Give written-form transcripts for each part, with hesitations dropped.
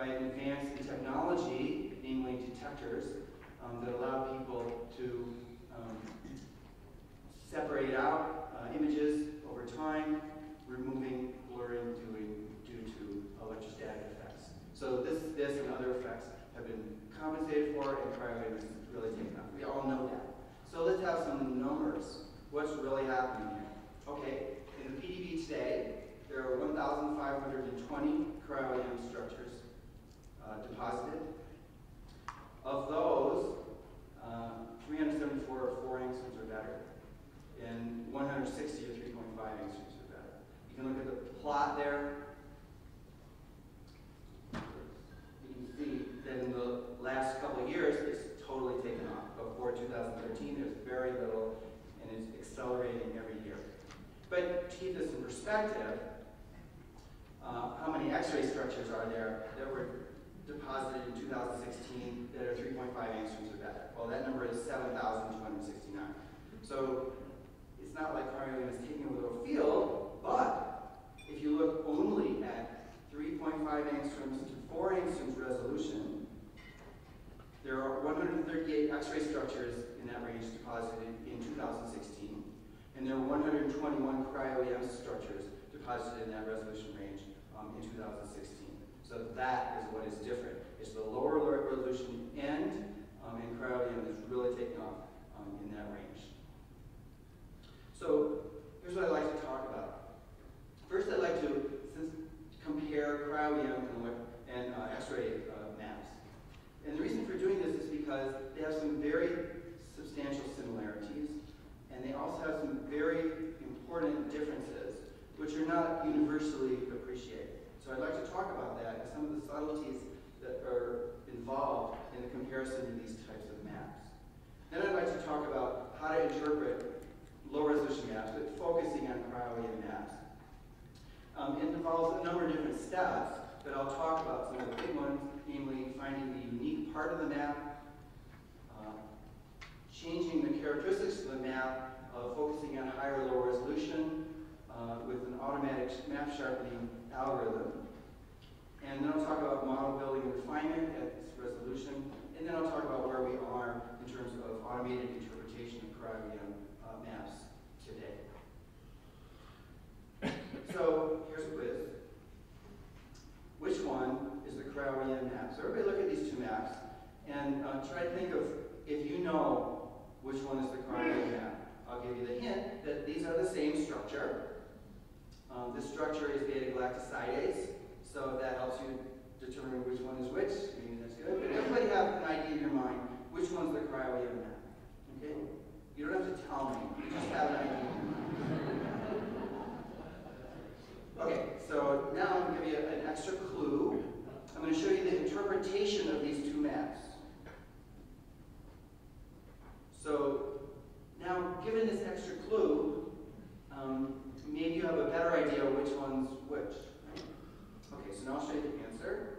by an advance in technology, namely detectors, that allow people to separate out images over time, removing blurring due to electrostatic effects. So this and other effects have been compensated for, and cryo-EM is really taken off. We all know that. So let's have some numbers. What's really happening here? Okay, in the PDB today, there are 1,520 cryo-EM structures deposited. Of those, 374 are 4 angstroms or better, and 160 are 3.5 angstroms or better. You can look at the plot there. You can see that in the last couple of years, it's totally taken off. Before 2013, there's very little, and it's accelerating every year. But to keep this in perspective, how many X-ray structures are there that were deposited in 2016 that are 3.5 angstroms or better? Well, that number is 7,269. So it's not like cryo-EM is taking over the whole field, but if you look only at 3.5 angstroms to 4 angstroms resolution, there are 138 X-ray structures in that range deposited in 2016, and there are 121 cryo-EM structures deposited in that resolution range in 2016. So that is what is different. It's the lower resolution end, and cryo-EM is really taking off in that range. So here's what I'd like to talk about. First, I'd like to compare cryo-EM and X-ray maps. And the reason for doing this is because they have some very substantial similarities, and they also have some very important differences, which are not universally appreciated. So I'd like to talk about that and some of the subtleties that are involved in the comparison of these types of maps. Then I'd like to talk about how to interpret low-resolution maps, but focusing on cryo-EM maps. It involves a number of different steps, but I'll talk about some of the big ones, namely finding the unique part of the map, changing the characteristics of the map, focusing on higher or low resolution with an automatic map sharpening algorithm. And then I'll talk about model building and refinement at this resolution. And then I'll talk about where we are in terms of automated interpretation of cryo-EM maps today. So here's a quiz. Which one is the cryo-EM map? So everybody look at these two maps and try to think of if you know which one is the cryo-EM map. I'll give you the hint that these are the same structure. This structure is beta-galactosidase, so that helps you determine which one is which. Maybe that's good. But everybody have an idea in your mind which one's the cryo-EM map. Okay? You don't have to tell me. You just have an idea in your mind. Okay, so now I'm going to give you an extra clue. I'm going to show you the interpretation of these two maps. So now, given this extra clue, maybe you have a better idea which one's which. Right? Okay, so now I'll show you the answer.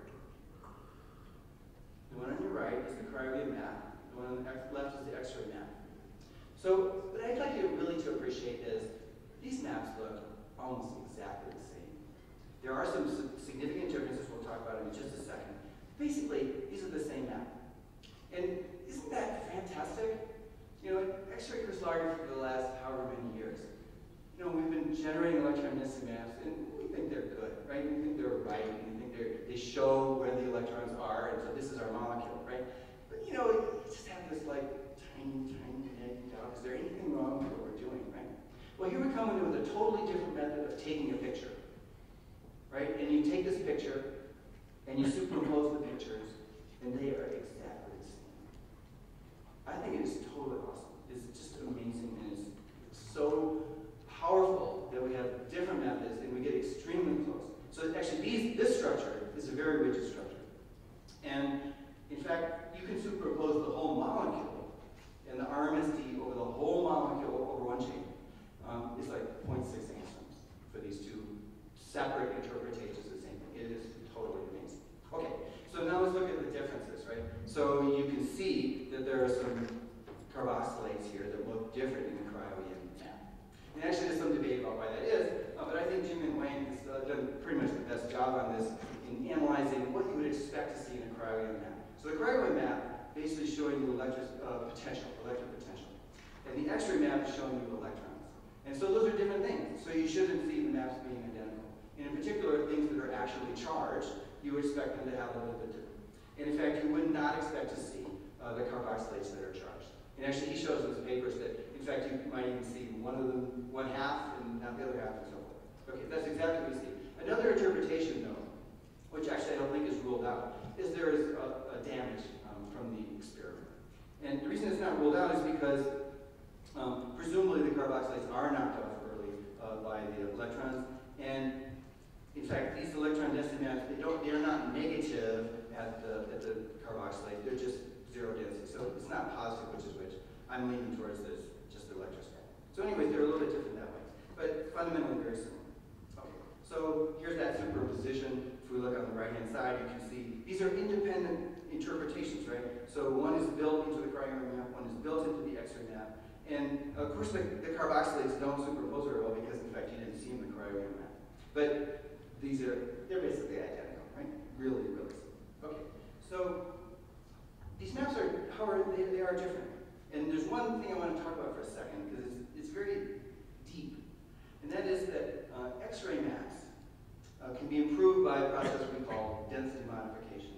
The one on your right is the cryo-EM map. The one on the left is the X-ray map. So what I'd like you really to appreciate is these maps look almost exactly the same. There are some significant differences we'll talk about in just a second. Basically, these are the same map. And isn't that fantastic? You know, X-ray crystallography for the last however many years, you know, we've been generating electronicity maps, and we think they're good, right? We think they're right, and we think they show where the electrons are, and so this is our molecule, right? But you know, you just have this like tiny doubt. Is there anything wrong with what we're doing, right? Well, here we come in with a totally different method of taking a picture, right? And you take this picture, and you superimpose the pictures, and they are exactly the same. I think it is totally awesome. It's just amazing, and it's so powerful that we have different methods, and we get extremely close. So actually, this structure is a very rigid structure. And in fact, you can superimpose the whole molecule, and the RMSD over the whole molecule over one chain is like 0.6 angstroms for these two separate interpretations of the same thing. It is totally amazing. Okay, so now let's look at the differences, right? So you can see that there are some carboxylates here that look different in the cryo-EM map. And actually there's some debate about why that is, but I think Jim and Wayne has done pretty much the best job on this in analyzing what you would expect to see in a cryo-EM map. So the cryo-EM map basically showing you electric potential. And the X-ray map is showing you electrons. And so those are different things. So you shouldn't see the maps being identical. And in particular, things that are actually charged, you would expect them to have a little bit different. And in fact, you would not expect to see the carboxylates that are charged. And actually, he shows in his papers that, in fact, you might even see one of them, one half, and not the other half, and so forth. Okay, that's exactly what we see. Another interpretation, though, which actually I don't think is ruled out, is there is a damage from the experiment. And the reason it's not ruled out is because presumably the carboxylates are knocked off early by the electrons, and in fact, these electron density maps, they are not negative at the carboxylate, they're just zero density. So it's not positive, which is which. I'm leaning towards this, just the electrostatic. So anyways, they're a little bit different that way, but fundamentally very similar. Okay, so here's that superposition. If we look on the right-hand side, you can see these are independent interpretations, right? So one is built into the cryo-EM map, one is built into the X-ray map, and of course the carboxylates don't superpose very well because in fact you didn't see them in the cryo-EM map. But they're basically identical, right? Really, really simple. Okay, so these maps are, however, they are different. And there's one thing I want to talk about for a second because it's very deep, and that is that X-ray maps can be improved by a process we call density modification.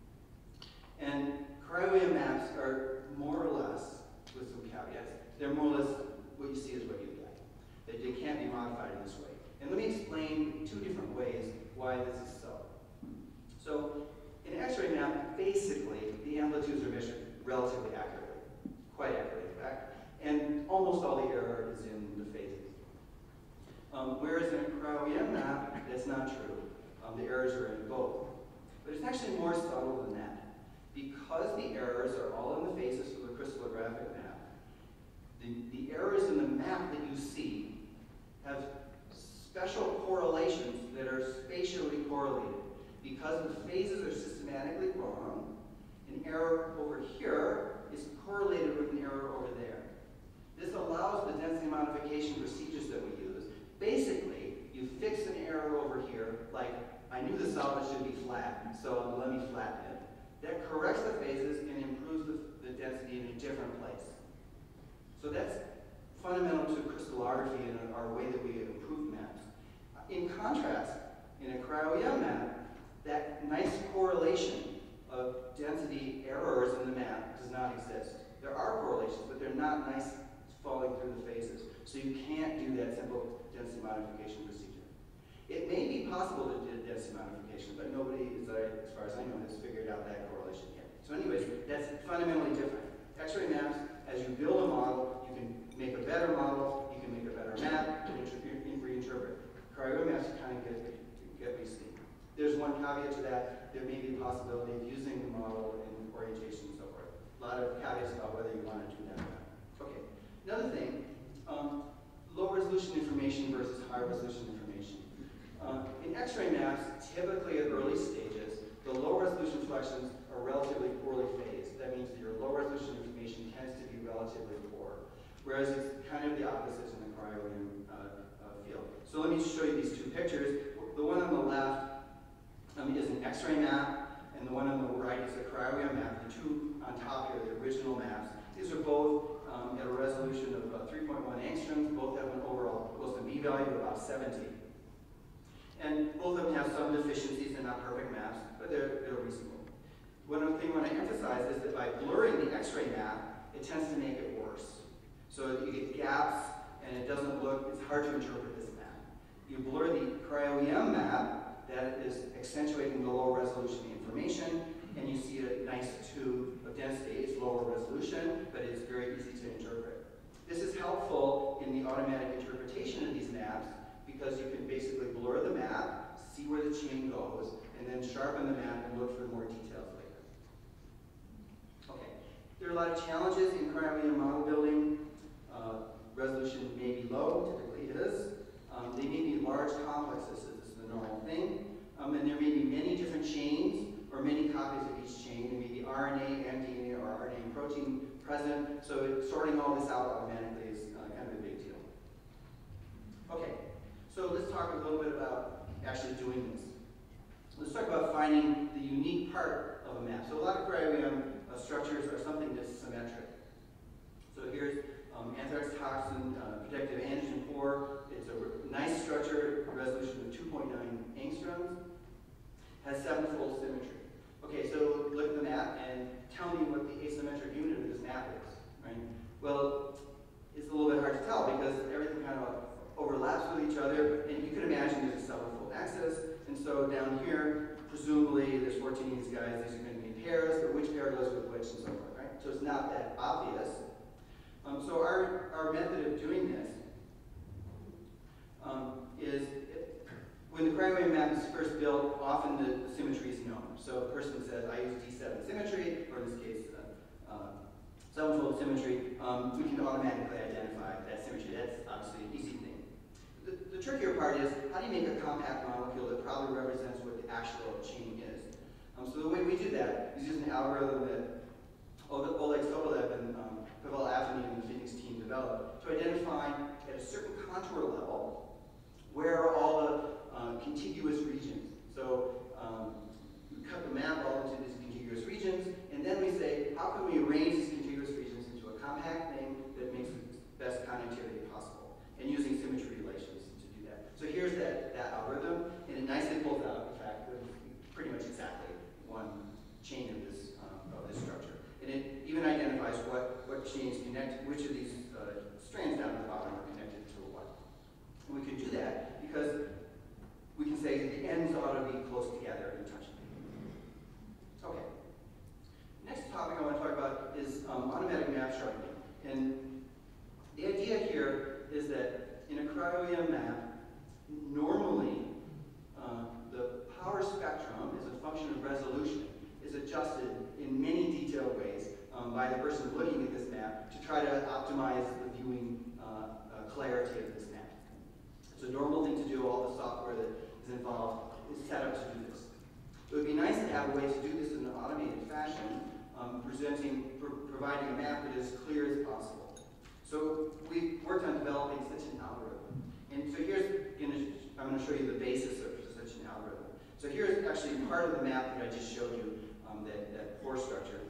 And cryo-EM maps are more or less, with some caveats, they're more or less what you see is what you get. They can't be modified in this way. And let me explain two different ways why this is so. So, in an X-ray map, basically, the amplitudes are measured relatively accurately, quite accurately, in fact, and almost all the error is in the phases. Whereas in a cryo-EM map, that's not true. The errors are in both. But it's actually more subtle than that. Because the errors are all in the phases of the crystallographic map, the errors in the map that you see have special correlations that are spatially correlated. Because the phases are systematically wrong, an error over here is correlated with an error over there. This allows the density modification procedures that we use. Basically, you fix an error over here, like I knew the solid should be flat, so let me flatten it. That corrects the phases and improves the density in a different place. So that's fundamental to crystallography and our way that we improve maps. In contrast, in a cryo-EM map, that nice correlation of density errors in the map does not exist. There are correlations, but they're not nice falling through the phases. So you can't do that simple density modification procedure. It may be possible to do density modification, but nobody, as far as I know, has figured out that correlation yet. So anyways, that's fundamentally different. X-ray maps, as you build a model, you can make a better model, you can make a better map, and reinterpret. Cryo maps kind of get what you see. There's one caveat to that. There may be a possibility of using the model in orientation and so forth. A lot of caveats about whether you want to do that or not. Okay. Another thing, low resolution information versus high resolution information. In X-ray maps, typically at early stages, the low resolution fluctuations are relatively poorly phased. That means that your low resolution information tends to be relatively poor, whereas it's kind of the opposite in the cryo-EM field. So let me show you these two pictures. The one on the left is an X-ray map, and the one on the right is a cryo-EM map. The two on top here are the original maps. These are both at a resolution of 3.1 angstroms. Both have an overall Wilson B value of about 70. And both of them have some deficiencies. They're not perfect maps, but they're reasonable. One thing I want to emphasize is that by blurring the X-ray map, it tends to make it worse. So you get gaps, and it doesn't look, it's hard to interpret this map. You blur the cryo-EM map, that is accentuating the low resolution information, and you see a nice tube of density. It's lower resolution, but it's very easy to interpret. This is helpful in the automatic interpretation of these maps because you can basically blur the map, see where the chain goes, and then sharpen the map and look for more details later. Okay, there are a lot of challenges in cryo-EM model building. Resolution may be low, typically it is. They may be large complexes, this is the normal thing. And there may be many different chains, or many copies of each chain. There may be RNA and DNA or RNA and protein present, so sorting all this out automatically is kind of a big deal. Okay, so let's talk a little bit about actually doing this. let's talk about finding the unique part of a map. So a lot of cryo-EM structures are something that's symmetric. So here's anthrax toxin, protective antigen core. It's a nice structure, resolution of 2.9 angstroms, has 7-fold symmetry. Okay, so look at the map and tell me what the asymmetric unit of this map is, right? Well, it's a little bit hard to tell because everything kind of overlaps with each other, and you can imagine there's a 7-fold axis, and so down here, presumably there's 14 of these guys, these are going to be pairs, but which pair goes with which and so forth, right? So it's not that obvious. So our method of doing this is, when the cryo-EM map is first built, often the symmetry is known. So a person says, I use D7 symmetry, or in this case, 7-fold symmetry. We can automatically identify that symmetry. That's obviously an easy thing. The trickier part is, how do you make a compact molecule that probably represents what the actual chain is? So the way we do that is use an algorithm that Oleg Sobolev and Pavel Afinin and the Phoenix team developed to identify at a certain contour level where are all the contiguous regions. So we cut the map all into these contiguous regions, and then we say, how can we arrange these contiguous regions into a compact thing that makes the best connectivity possible, and using symmetry relations to do that. So here's that algorithm, and it nicely pulls out, in fact, pretty much exactly one chain of this structure. And it even identifies what chains connect, which of these strands down at the bottom are connected to what. And we can do that because we can say the ends ought to be close together and touching. Okay. Next topic I want to talk about is automatic map sharpening. And the idea here is that in a cryo-EM map, normally the power spectrum as a function of resolution is adjusted in many detailed ways by the person looking at this map to try to optimize the viewing clarity of this map. It's a normal thing to do. All the software that is involved is set up to do this. It would be nice to have a way to do this in an automated fashion, providing a map that is as clear as possible. So we've worked on developing such an algorithm. And so I'm going to show you the basis of such an algorithm. So here's actually part of the map that I just showed you, that pore structure.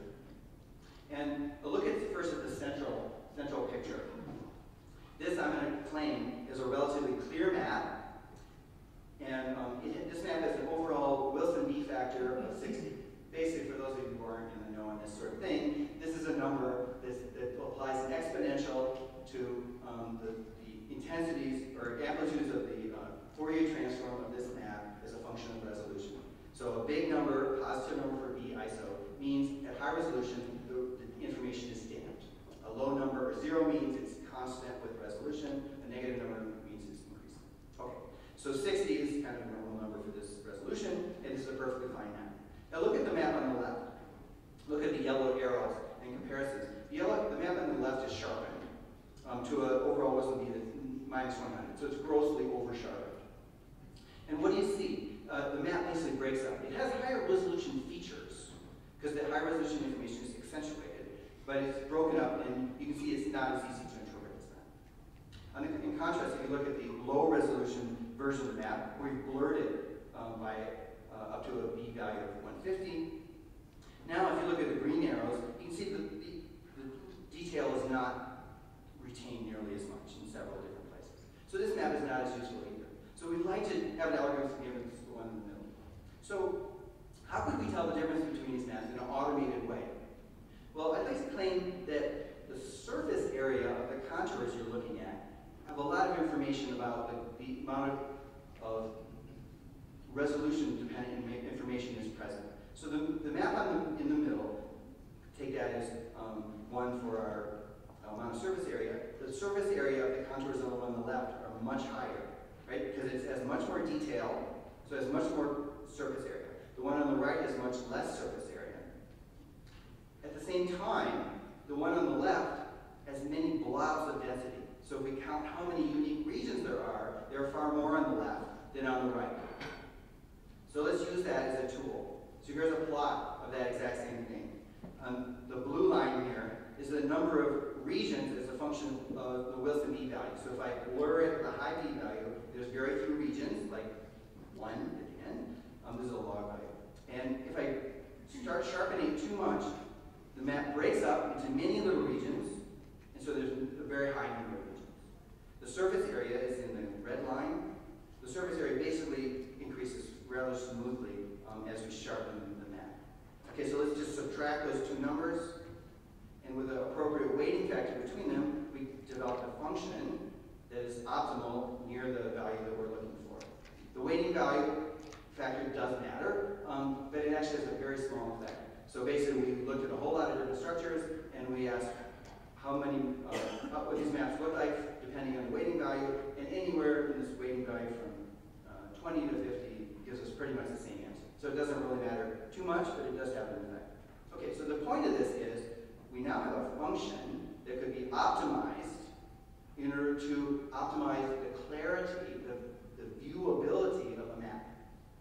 And a look first at the central picture. This I'm going to claim is a relatively clear map. And this map has an overall Wilson B factor of 60. Basically, for those of you who aren't in the know on this sort of thing, this is a number that applies an exponential to the intensities or amplitudes of the Fourier transform of this map as a function of resolution. So a big number, positive number for B ISO, means at high resolution the information is stamped. A low number, or 0, means it's constant with resolution. A negative number means it's increasing. Okay, so 60 is kind of a normal number for this resolution, and this is a perfectly fine map. Now look at the map on the left. Look at the yellow arrows and comparisons. The map on the left is sharpened to an overall Wilson B that's -100, so it's grossly over-sharpened. And what do you see? The map basically breaks up. It has higher resolution features, because the high resolution information is accentuated, but it's broken up, and you can see it's not as easy to interpret as that. In contrast, if you look at the low resolution version of the map, we've blurred it by up to a B value of 150. Now, if you look at the green arrows, you can see the detail is not retained nearly as much in several different places. So this map is not as useful either. So we'd like to have an algorithm to give us the one in the middle. So how could we tell the difference between these maps in an automated way? Well, I'd like to claim that the surface area of the contours you're looking at have a lot of information about the amount of resolution-dependent information is present. So the map in the middle, take that as one for our amount of surface area. The surface area of the contours on the left are much higher, right? Because it has much more detail, so it has much more surface area. The one on the right has much less surface area. At the same time, the one on the left has many blobs of density. So if we count how many unique regions there are far more on the left than on the right. So let's use that as a tool. So here's a plot of that exact same thing. The blue line here is the number of regions as a function of the Wilson B value. So if I blur it at the high B value, there's very few regions, like 1 at the end. This is a log value. And if I start sharpening it too much, the map breaks up into many little regions, and so there's a very high number of regions. The surface area is in the red line. The surface area basically increases rather smoothly as we sharpen the map. Okay, so let's just subtract those two numbers, and with an appropriate weighting factor between them, we develop a function that is optimal near the value that we're looking for. The weighting value factor does matter, but it actually has a very small effect. So basically, we looked at a whole lot of different structures, and we asked how many, what these maps look like, depending on the weighting value, and anywhere in this weighting value from 20 to 50 gives us pretty much the same answer. So it doesn't really matter too much, but it does have an effect. Okay, so the point of this is, we now have a function that could be optimized in order to optimize the clarity, the viewability of a map.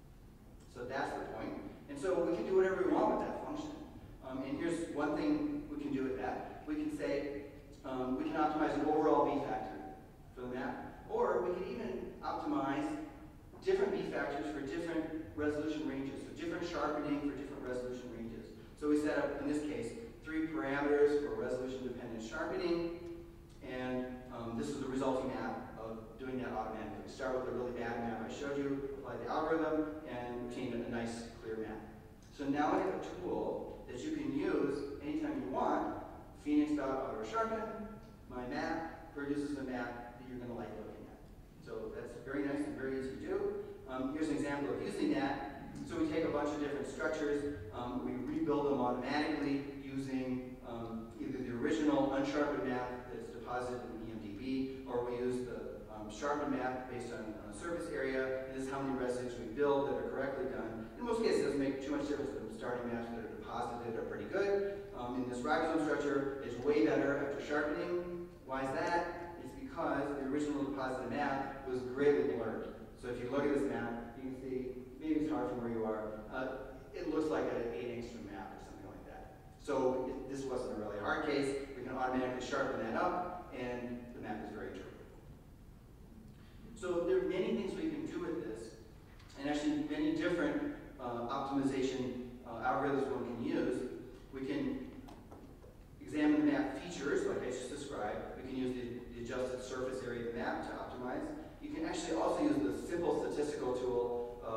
So that's the point. And so we can do whatever we want with that function. And here's one thing we can do with that. We can say, we can optimize an overall B factor for the map, or we can even optimize different B factors for different resolution ranges, so different sharpening for different resolution ranges. So we set up, in this case, 3 parameters for resolution-dependent sharpening, and this is the resulting map of doing that automatically. We start with a really bad map I showed you, apply the algorithm, and obtain a nice, clear map. So now we have a tool that you can use anytime you want. Phoenix.AutoSharpen, my map, produces a map that you're going to like looking at. So that's very nice and very easy to do. Here's an example of using that. So we take a bunch of different structures, we rebuild them automatically using either the original unsharpened map that's deposited in EMDB, or we use the sharpened map based on surface area, and this is how many residues we build that are correctly done. In most cases, it doesn't make too much difference. The starting maps that are deposited are pretty good. In this ribosome structure, it's way better after sharpening. Why is that? It's because the original deposited map was greatly blurred. So if you look at this map, you can see, maybe it's hard from where you are, it looks like an 8-angstrom map or something like that. So this wasn't a really hard case. We can automatically sharpen that up, and the map is very true. So there are many things we can do with this, and actually many different optimization algorithms one can use. We can examine the map features, like I just described. We can use the adjusted surface area of the map to optimize. You can actually also use the simple statistical tool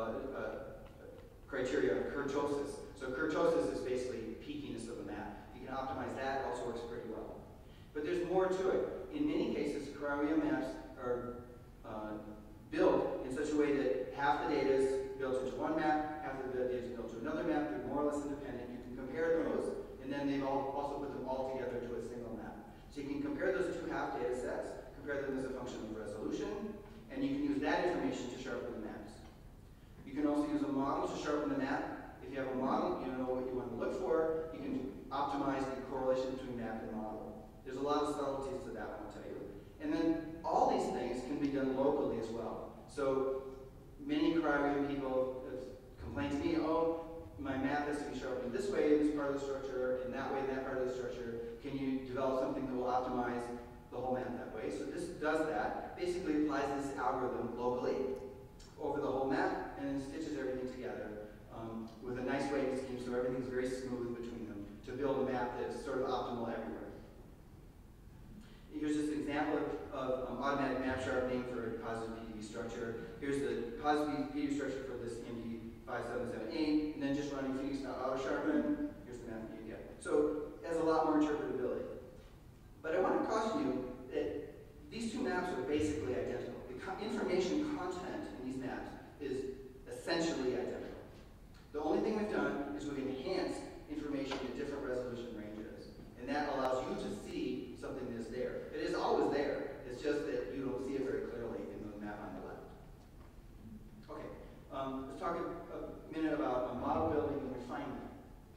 criteria of kurtosis. So kurtosis is basically peakiness of the map. You can optimize that, it also works pretty well. But there's more to it. In many cases, cryo-EM maps are built in such a way that half the data is built into one map, half the data is built to another map. They're more or less independent. You can compare those, and then they've also put them all together to a single map. So you can compare those two half data sets, compare them as a function of resolution, and you can use that information to sharpen the maps. You can also use a model to sharpen the map. If you have a model, you know what you want to look for, you can optimize the correlation between map and model. There's a lot of subtleties to that one, I'll tell you. And then all these things can be done locally as well. So many cryo-EM people have complained to me, oh, my map has to be sharpened this way in this part of the structure, and that way in that part of the structure. Can you develop something that will optimize the whole map that way? So this does that. Basically applies this algorithm locally over the whole map, and then stitches everything together with a nice weighting scheme so everything's very smooth between them to build a map that's sort of optimal everywhere. Here's just an example of automatic map sharpening for a positive PDB structure. Here's the positive PDB structure for this EMD 5778, and then just running Phoenix.AutoSharpen. Here's the map that you get. So it has a lot more interpretability. But I want to caution you that these two maps are basically identical. The information content in these maps is essentially identical. The only thing we've done is we've enhanced information in different resolution ranges. And that allows you to see something that's there. It is always there. It's just that you don't see it very clearly in the map on the left. Okay, let's talk a minute about model building and refinement.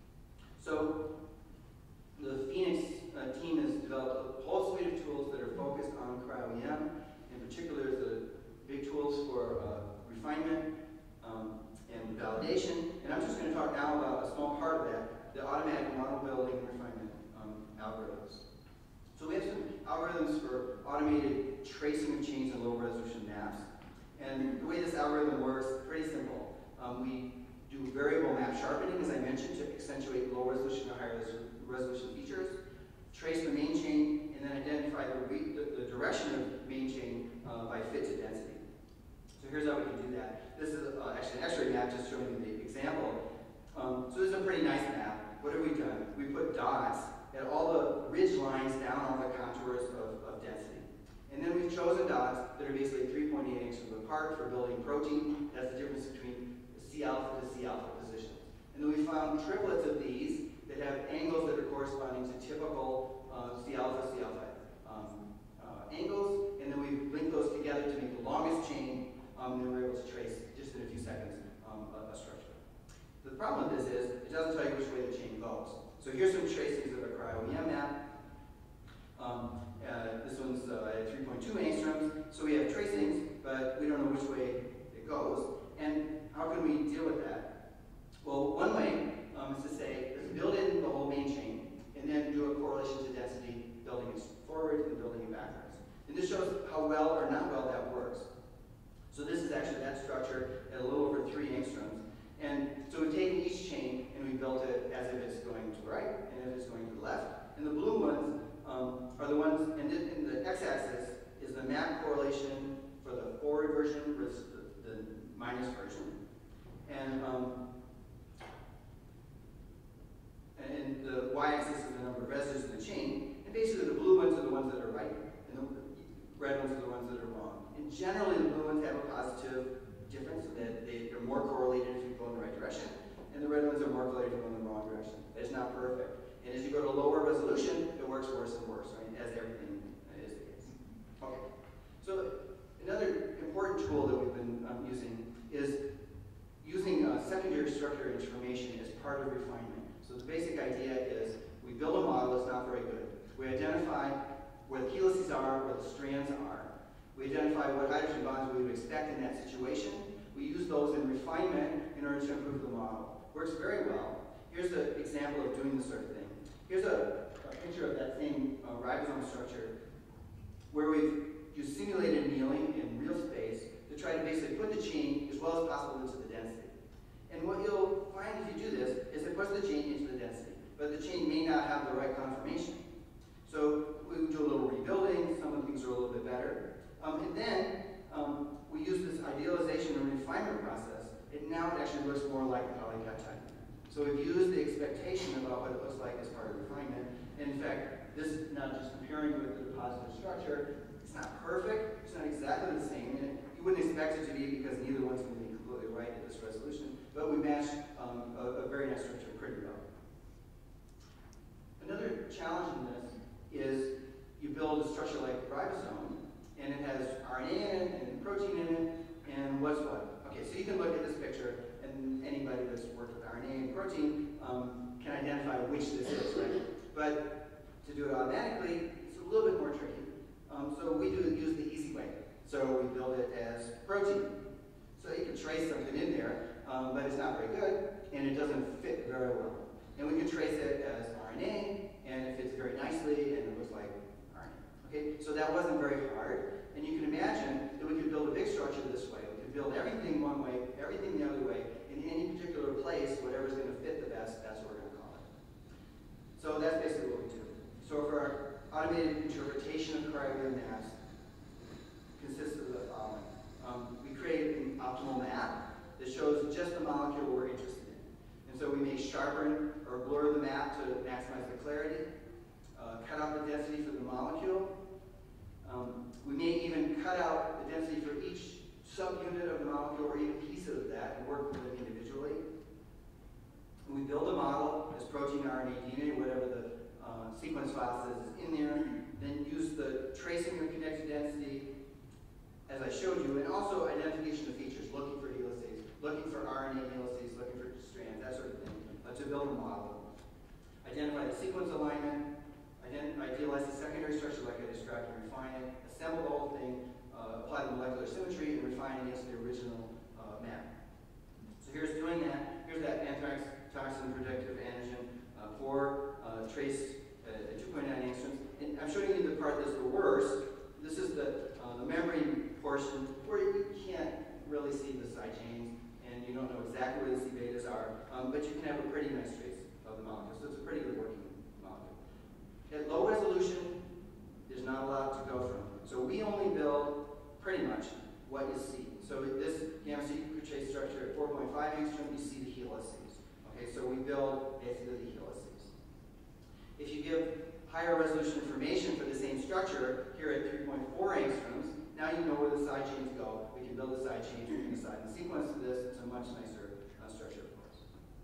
So the Phoenix team has developed a whole suite of tools that are focused on cryo-EM. In particular, the big tools for refinement and validation. And I'm just going to talk now about a small part of that, the automatic model building and refinement algorithms. So we have some algorithms for automated tracing of change in low resolution maps. And the way this algorithm works, pretty simple. We do variable map sharpening, as I mentioned, to accentuate low resolution or high resolution features, trace the main chain, and then identify the direction of main chain by fit to density. So here's how we can do that. This is actually an X-ray map just showing you the example. So this is a pretty nice map. What have we done? We put dots at all the ridge lines down all the contours of density. And then we've chosen dots that are basically 3.8 inches apart for building protein. That's the difference between the C alpha to C alpha positions. And then we found triplets of these that have angles that are corresponding to typical C alpha angles. And then we linked those together to make the longest chain. And then we're able to trace, just in a few seconds, a structure. The problem with this is it doesn't tell you which way the chain goes. So here's some tracings of a cryo-EM map. This one's at 3.2 angstroms, so we have tracings, but we don't know which way it goes. And how can we deal with that? Well, one way is to say, let's build in the whole main chain, and then do a correlation to density, building it forward and building it backwards. And this shows how well or not well that works. So this is actually that structure at a little over 3 angstroms. And so we've taken each chain and we built it as if it's going to the right and if it's going to the left. And the blue ones are the ones, and the x-axis is the map correlation for the forward version versus the minus version. And the y-axis is the number of residues in the chain. And basically the blue ones are the ones that are right, and the red ones are the ones that are wrong. And generally the blue ones have a positive difference, so that they're more correlated if you go in the right direction, and the red ones are more correlated if you go in the wrong direction. It's not perfect. And as you go to lower resolution, it works worse and worse, right? As everything is the case. Okay. So another important tool that we've been using is using secondary structure information as part of refinement. So the basic idea is we build a model that's not very good. We identify where the helices are, where the strands are. We identify what hydrogen bonds we would expect in that situation. We use those in refinement in order to improve the model. Works very well. Here's an example of doing this sort of thing. Here's a picture of that same ribosome structure where we've used simulated annealing in real space to try to basically put the chain as well as possible into the density. And what you'll find if you do this is it puts the chain into the density, but the chain may not have the right conformation. So we do a little rebuilding, some of the things are a little bit better. And then we use this idealization and refinement process, and now it actually looks more like a polypeptide. So we've used the expectation about what it looks like as part of refinement. And in fact, this is not just comparing with the positive structure. It's not perfect. It's not exactly the same. And you wouldn't expect it to be because neither one's going to be completely right at this resolution. But we matched a very nice structure pretty well. Another challenge in this is you build a structure like ribosome, and it has RNA in it and protein in it, and what's what? Okay, so you can look at this picture, and anybody that's worked with RNA and protein can identify which this is, right? But to do it automatically, it's a little bit more tricky. So we use the easy way. So we build it as protein. So you can trace something in there, but it's not very good, and it doesn't fit very well. And we can trace it as RNA, and it fits very nicely, and it looks like RNA. Okay, so that wasn't very hard, and you can imagine that we could build a big structure this way. We could build everything one way, everything the other way, in any particular place, whatever's going to fit the best, that's what we're going to call it. So that's basically what we do. So for our automated interpretation of cryo-EM maps, consists of the following. We create an optimal map that shows just the molecule we're interested in. And so we may sharpen or blur the map to maximize the clarity, cut out the density for the molecule. We may even cut out the density for each subunit of the molecule or even piece of that and work with it individually. We build a model as protein, RNA, DNA, whatever the sequence file says is in there, then use the tracing of connected density, as I showed you, and also identification of features, looking for helices, looking for RNA helices, looking for strands, that sort of thing, to build a model. Identify the sequence alignment, idealize the secondary structure like I described and refine it, assemble the whole thing, apply the molecular symmetry, and refine against the original map. So here's doing that. Here's that anthrax toxin protective antigen for trace at 2.9 angstroms. And I'm showing you the part that's the worst. This is the membrane portion where you can't really see the side chains, and and you don't know exactly where the C betas are, but you can have a pretty nice trace of the molecule. So it's a pretty good working molecule. At low resolution, there's not a lot to go from. So we only build pretty much what you see. So this gamma secret trace structure at 4.5 angstrom, you see the helices. Okay, so we build basically the helices. If you give higher resolution information for the same structure here at 3.4 angstroms, now you know where the side chains go. We can build the side chains, we can assign the sequence to this. It's a much nicer structure, of course.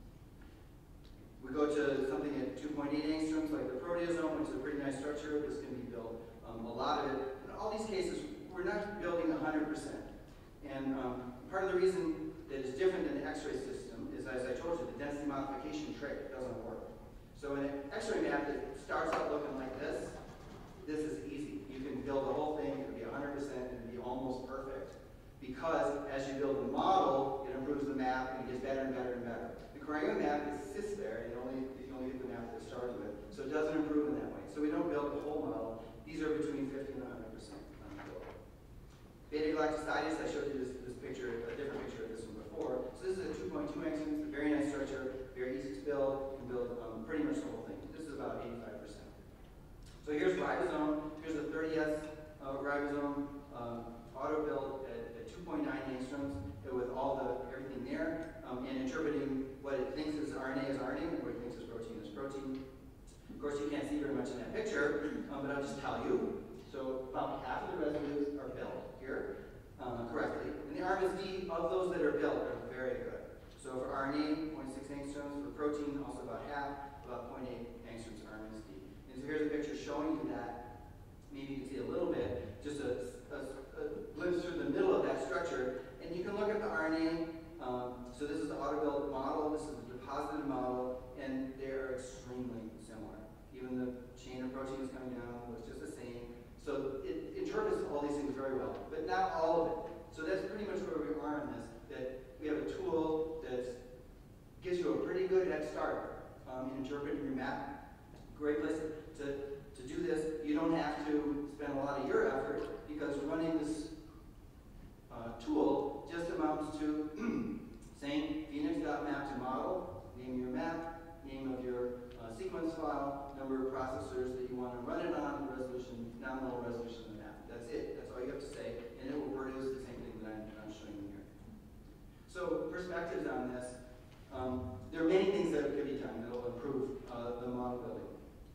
We go to something at 2.8 angstroms, like the proteasome, which is a pretty nice structure. This can be built. A lot of it, in all these cases, we're not building 100%. And part of the reason that it's different than the X-ray system is, as I told you, the density modification trick doesn't work. So in an X-ray map that starts out looking like this is easy. You can build the whole thing, it can be 100%, and be almost perfect. Because as you build the model, it improves the map, and it gets better and better and better. The Corrigan map sits there, and you can only get the map that it started with. So it doesn't improve in that way. So we don't build the whole model. These are between 50 and 100%. Beta-galactosidase, I showed you this picture, a different picture of this one before. So this is a 2.2 angstrom. It's a very nice structure, very easy to build. You can build pretty much the whole thing. This is about 85%. So here's ribosome. Here's the 30S ribosome, auto-built at 2.9 angstroms with all everything there, and interpreting what it thinks is RNA as RNA and what it thinks is protein as protein. Of course, you can't see very much in that picture, but I'll just tell you. So about half of the residues are built here correctly. And the RMSD of those that are built are very good. So for RNA, 0.6 angstroms. For protein, also about half, about 0.8 angstroms RMSD. And so here's a picture showing you that. Maybe you can see a little bit, just a glimpse through the middle of that structure. And you can look at the RNA. So this is the auto-built model. This is the deposited model. And they're extremely similar. Even the chain of protein is coming down, looks just the same. So it interprets all these things very well, but not all of it. So that's pretty much where we are on this, that we have a tool that gives you a pretty good head start in interpreting your map. Great place to do this. You don't have to spend a lot of your effort because running this tool just amounts to saying phoenix.map to model, name your map, name of your sequence file, number of processors that you want to run it on, resolution, nominal resolution of the map. That's it. That's all you have to say, and it will produce the same thing that I'm showing you here. So perspectives on this. There are many things that could be done that will improve the model building.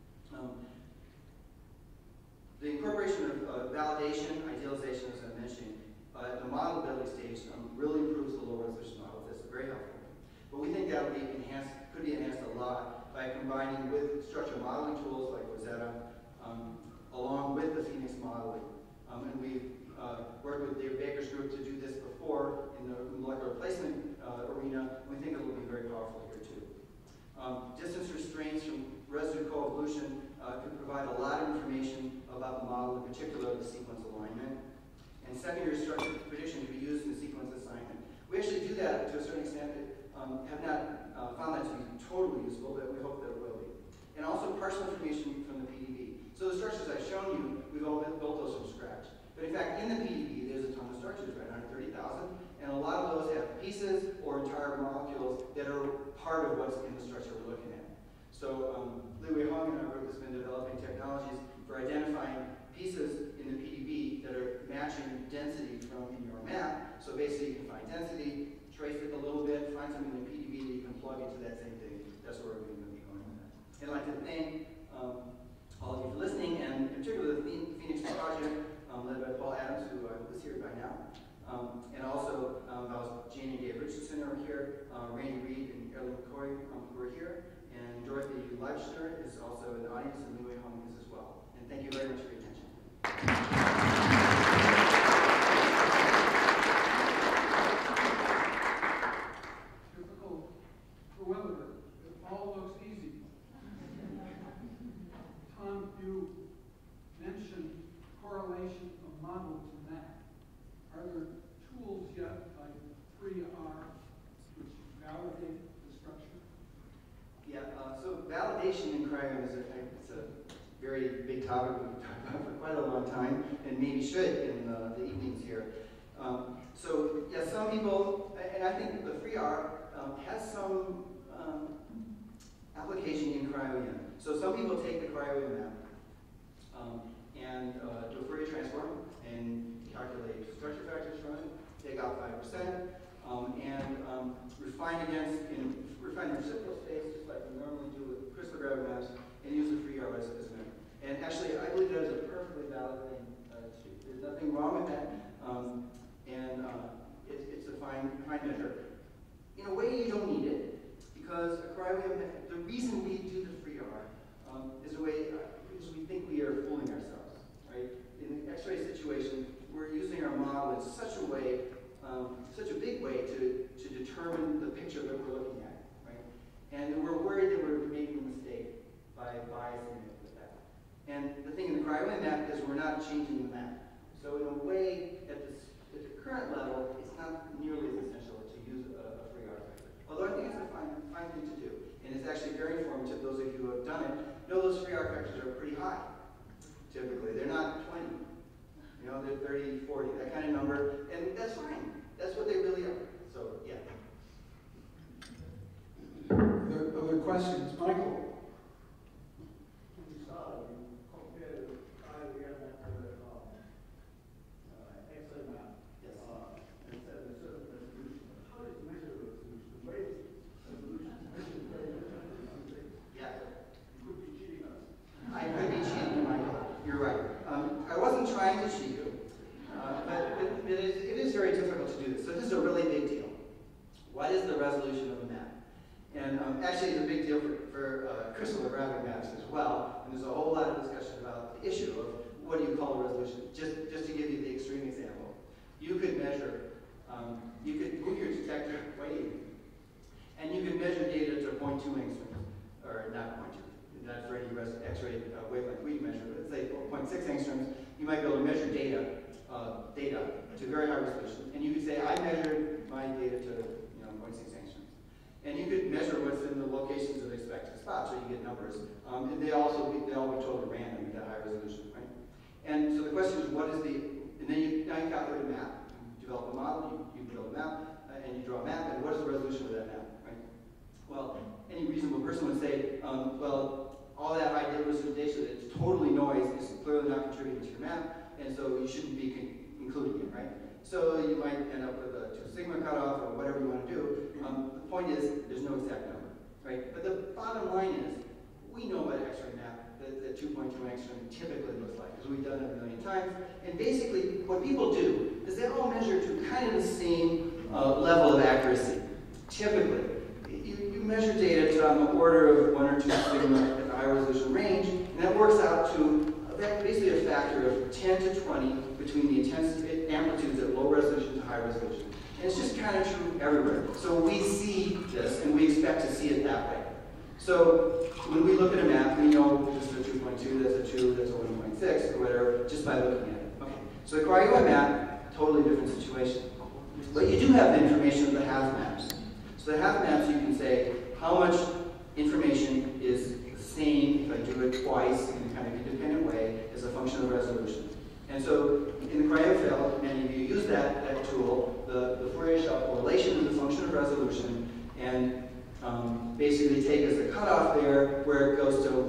The incorporation of validation, idealization, as I mentioned, at the model building stage really improves the low resolution models. That's very helpful. But we think that will be enhanced, could be enhanced a lot by combining with structural modeling tools like Rosetta, along with the Phoenix modeling. And we've worked with David Baker's group to do this before in the molecular placement arena. We think it will be very powerful here too. Distance restraints from residue coevolution could provide a lot of information about the model, in particular the sequence alignment. And secondary structure prediction can be used in the sequence assignment. We actually do that to a certain extent. Have not found that to be totally useful, but we hope that it will be. And also partial information from the PDB. So the structures I've shown you, we've all built those from scratch. But in fact, in the PDB, there's a ton of structures, right? 130,000. And a lot of those have pieces or entire molecules that are part of what's in the structure we're looking at. So Liwei Hong and our group has been developing technologies for identifying pieces in the PDB that are matching density from in your map. So basically, you can find density, trace it a little bit, find something in the PDB that you can plug into that same thing. That's where we're going to be going with that. And I'd like to thank all of you for listening, and particularly the Phoenix project, led by Paul Adams, who was here by now. And also, Jane and Dave Richardson are here, Randy Reed and Erin McCoy who are here, and Dorothy Leibschner is also in the audience, and Liwei Hong is as well. And thank you very much for your attention. Correlation of model to map. Are there tools yet like 3R which validate the structure? Yeah, so validation in cryo is a very big topic we've talked about for quite a long time, and maybe should in the evenings here. So yeah, some people, and I think the FreeR has some application in cryo-EM. So some people take the cryo-EM map and do a Fourier transform and calculate structure factors from it, take out 5%, and refine the reciprocal space just like we normally do with crystal gravity maps, and use the FreeR as a measure. And actually, I believe that is a perfectly valid thing to do. There's nothing wrong with that, it's a fine measure. In a way, you don't need it, because a cryo-EM, the reason we do the FreeR is a way, because we think we are fooling ourselves, right? In the X-ray situation, we're using our model in such a way, such a big way to determine the picture that we're looking at, right? And we're worried that we're making a mistake by biasing it with that. And the thing in the cryo-EM map is we're not changing the map. So in a way, at the current level, it's not nearly as essential to use a FreeR factor. Although I think it's a fine thing to do. And it's actually very informative. Those of you who have done it know those FreeR factors are pretty high, typically. They're not 20. You know, they're 30, 40, that kind of number. And that's fine. That's what they really are. So, yeah. Other questions? Michael? Trying to cheat you, but it is very difficult to do this. So this is a really big deal. What is the resolution of a map? And actually, it's a big deal for crystallographic maps as well. And there's a whole lot of discussion about the issue of what do you call a resolution. Just to give you the extreme example, you could measure, you could move your detector way, and you could measure data to 0.2 angstroms, or not 0.2. Not for any X-ray wavelength we measure, but let's say 0.6 angstroms. You might be able to measure data to very high resolution, and you could say, I measured my data to 0.6 angstroms. And you could measure what's in the locations of expected spots, so you get numbers. And they all be totally random at that high resolution, right? And so the question is, what is and then now you calculate a map. You develop a model, you build a map, and you draw a map, and what is the resolution of that map, right? Well, any reasonable person would say, well, all that high data resolution data that's totally noise is clearly not contributing to your map, and so you shouldn't be including it, right? So you might end up with a 2 sigma cutoff or whatever you want to do. The point is, there's no exact number, right? But the bottom line is, we know what X-ray map, the 2.2 angstrom typically looks like, because we've done it a million times. And basically, what people do is they all measure to kind of the same level of accuracy, typically. You measure data to on the order of 1 or 2 sigma at the high resolution range, and that works out to basically a factor of 10 to 20 between the intensity amplitudes at low resolution to high resolution. And it's just kind of true everywhere. So we see this, and we expect to see it that way. So when we look at a map, we know this is a 2.2, that's a 2, that's a 1.6, or whatever, just by looking at it. Okay. So the cryo map, totally different situation. But you do have the information of the half maps. So the half maps, you can say how much information is the same if I do it twice in a kind of independent way as a function of resolution. And so in the cryofield, many of you use that tool, the Fourier shell correlation is a function of resolution, and basically take as a cutoff there where it goes to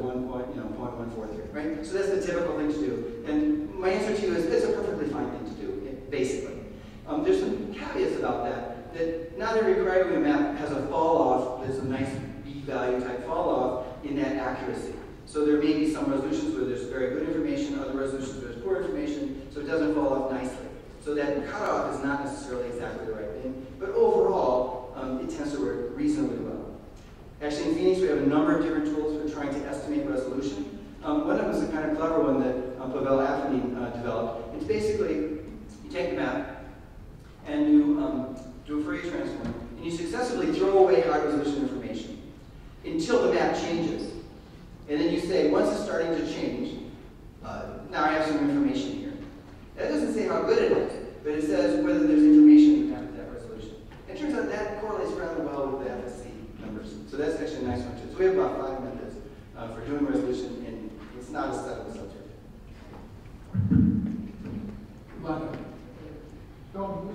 0.143, right? So that's the typical thing to do. And my answer to you is it's a perfectly fine thing to do, basically. There's some caveats about that not every cryo map has a fall off that's a nice B-value type fall off in that accuracy. So there may be some resolutions where there's very good information, other resolutions where there's poor information, so it doesn't fall off nicely. So that cutoff is not necessarily exactly the right thing, but overall, it tends to work reasonably well. Actually, in Phoenix, we have a number of different tools for trying to estimate resolution. One of them is a kind of clever one that Pavel Afinin developed. It's basically, you take the map, and you do a Fourier transform, and you successively throw away high-resolution information until the map changes. And then you say, once it's starting to change, now I have some information here. That doesn't say how good it is, but it says whether there's information in the map at that resolution. And it turns out that correlates rather well with the FSC numbers. So that's actually a nice one too. So we have about 5 methods for doing resolution, and it's not a settled subject. Don't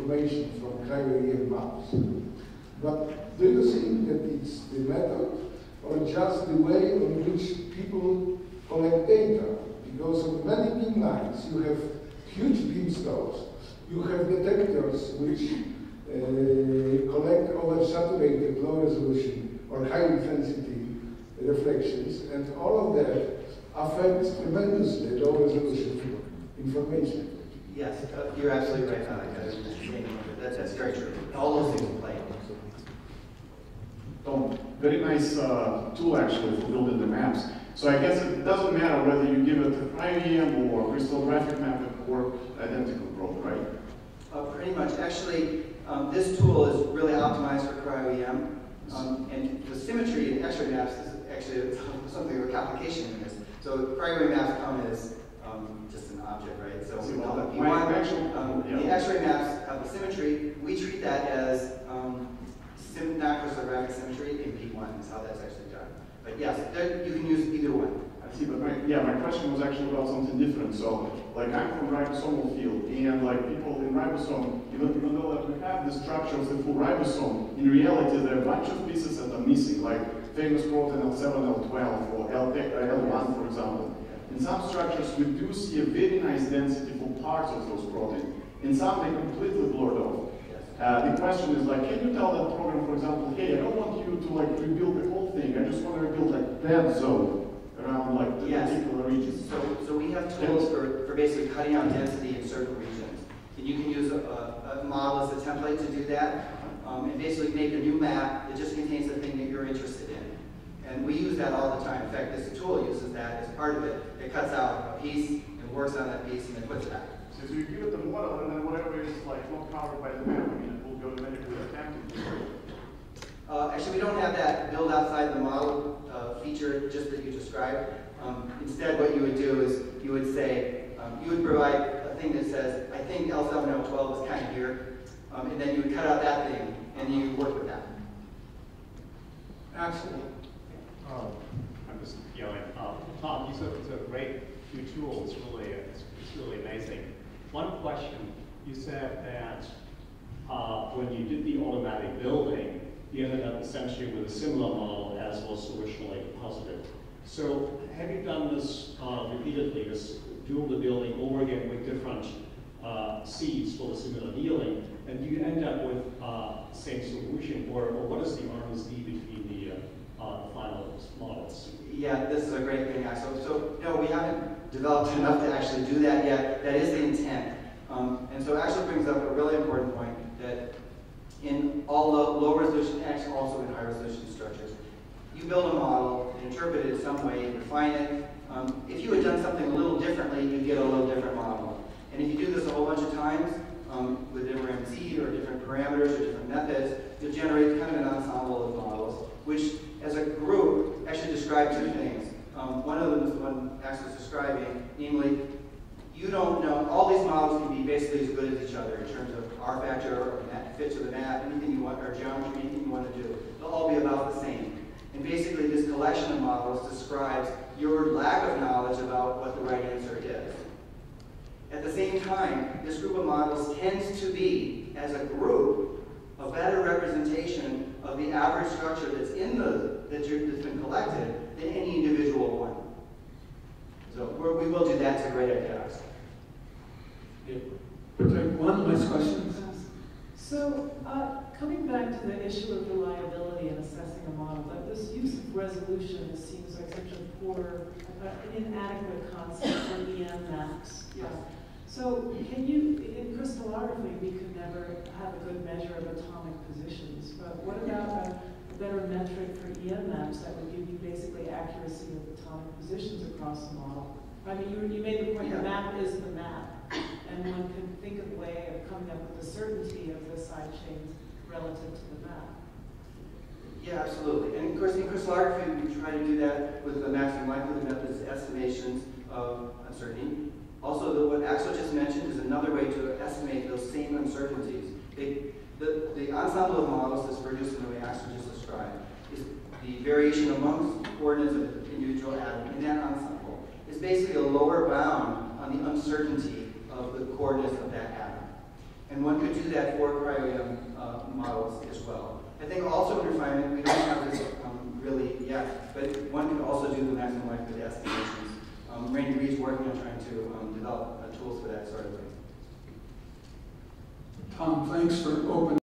information from cryo-EM maps. But do you think that it's the method or just the way on which people collect data? Because on many beam lines, you have huge beam stores. You have detectors which collect oversaturated, low resolution, or high intensity reflections, and all of that affects tremendously low resolution information. Yes, you're absolutely right, that's very true. All those things play. Very nice tool actually for building the maps. So I guess it doesn't matter whether you give it a cryo-EM or crystallographic map, it work identical growth, right? Pretty much. Actually, this tool is really optimized for cryo-EM. And the symmetry in X-ray maps is actually something of a complication in this. So cryo-EM maps come as just an object, right? So the X-ray maps have the symmetry. We treat that as not crystallographic symmetry in P1 is how that's actually done. But yes, you can use either one. I see, but my question was actually about something different. So, like, I'm from ribosomal field, and like people in ribosome, even though that we have the structure of the full ribosome, in reality there are a bunch of pieces that are missing, like famous protein L7, L12, or L1, for example. In some structures, we do see a very nice density for parts of those proteins. In some, they're completely blurred off. The question is like, can you tell that program, for example, hey, I don't want you to like rebuild the whole thing. I just want to rebuild like that zone around like the particular region. So we have tools for basically cutting out density in certain regions. And you can use a model as a template to do that, and basically make a new map that just contains the thing that you're interested in. And we use that all the time. In fact, this tool uses that as part of it. It cuts out a piece and works on that piece and then puts it back. So you give it the model, and then whatever is like not covered by the map, I mean, it will go automatically attempted. Actually, we don't have that build outside the model feature just that you described. Instead, what you would do is you would say, you would provide a thing that says, I think L7, L12 is kind of here, and then you would cut out that thing, and you would work with that. Absolutely. I'm just yelling. Tom, you said it's a great new tool. It's really amazing. One question, you said that when you did the automatic building, you ended up essentially with a similar model as was originally posited. So have you done this repeatedly, this dual the building over again with different seeds for the similar dealing, and do you end up with the same solution, or what is the RMSD between the final models? Yeah, this is a great thing, Axel. So no, we haven't developed enough to actually do that yet. That is the intent. And so it actually brings up a really important point that in all low resolution X, also in high resolution structures, you build a model, interpret it in some way, refine it. If you had done something a little differently, you'd get a little different model. And if you do this a whole bunch of times with different MZ or different parameters or different methods, you'll generate kind of an ensemble of models, which as a group actually describe two things. One of them is the one Axel was describing, namely, you don't know, all these models can be basically as good as each other in terms of R factor or fit to the map, anything you want, or geometry, anything you want to do. They'll all be about the same. And basically this collection of models describes your lack of knowledge about what the right answer is. At the same time, this group of models tends to be, as a group, a better representation of the average structure that's that's been collected than any individual one. So we will do that. It's a great idea. One last question. So, coming back to the issue of reliability and assessing a model, that this use of resolution seems like such a poor, inadequate concept for EM maps. Yes. So, can you, in crystallography, we could never have a good measure of atomic positions, but what about a better metric for EM maps that would give you basically accuracy of atomic positions across the model? I mean, you made the point, the map is the map, and one can think of a way of coming up with the certainty of the side chains relative to the map. Yeah, absolutely. And of course, in crystallography, we try to do that with the maximum likelihood methods, estimations of uncertainty. Also, what Axel just mentioned is another way to estimate those same uncertainties. The ensemble of models that's produced in the way Axel just described is the variation amongst coordinates of an individual atom in that ensemble is basically a lower bound on the uncertainty of the coordinates of that atom. And one could do that for cryo-EM models as well. I think also in refinement, we don't have this really yet, but one could also do the maximum likelihood estimations. Randy Reed's working on trying to develop tools for that sort of thing. Tom, thanks for opening